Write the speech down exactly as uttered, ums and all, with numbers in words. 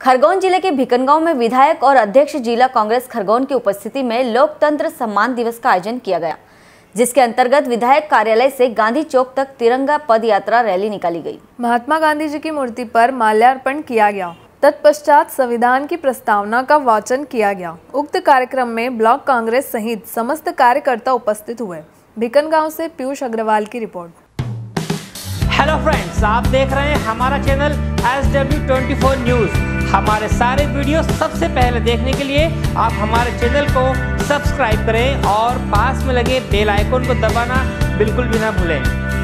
खरगोन जिले के भिकनगांव में विधायक और अध्यक्ष जिला कांग्रेस खरगोन की उपस्थिति में लोकतंत्र सम्मान दिवस का आयोजन किया गया, जिसके अंतर्गत विधायक कार्यालय से गांधी चौक तक तिरंगा पद यात्रा रैली निकाली गई। महात्मा गांधी जी की मूर्ति पर माल्यार्पण किया गया। तत्पश्चात संविधान की प्रस्तावना का वाचन किया गया। उक्त कार्यक्रम में ब्लॉक कांग्रेस सहित समस्त कार्यकर्ता उपस्थित हुए। भिकनगांव से पीयूष अग्रवाल की रिपोर्ट। हेलो फ्रेंड्स, आप देख रहे हैं हमारा channel S W twenty four news. हमारे सारे वीडियो सबसे पहले देखने के लिए आप हमारे चैनल को सब्सक्राइब करें और पास में लगे बेल आइकन को दबाना बिल्कुल भी ना भूलें।